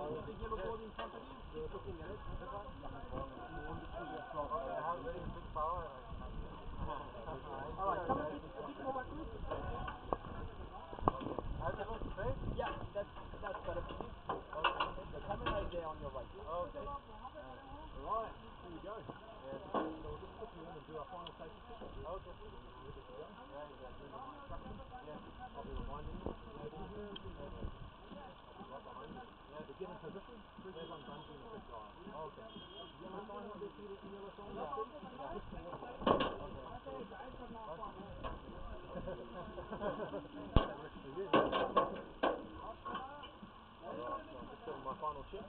the yellow board in front of you? Keep looking at it. I have very big power. Alright, come a bit more backwards. I have to look straight? Yeah, that's better for you. Okay. The camera is there on your right. Okay. Right, here we go. Yes. So we'll just put you in and do our final safety check. Okay. Ready to go? Right, exactly. My instructions. Yes. I'll be reminding you. Right behind you. Yes. Beginner position. Bridges on Bungy and the dial. Okay. Yellow sign, will see the yellow sign? Yeah. Push the water down. That risk for you. Alright, so I'm just doing my final check.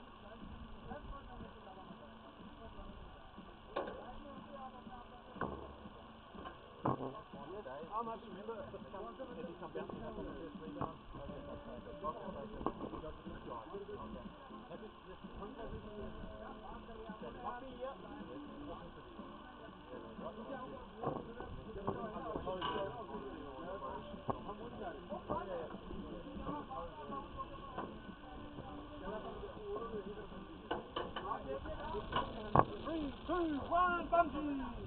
I'm happy, remember, just every come bouncing up on the first rebound. Okay, that's right. You got this guy. Okay. Happy? Yes. Happy, yeah. Awesome to see. Three, two, one, Bungy!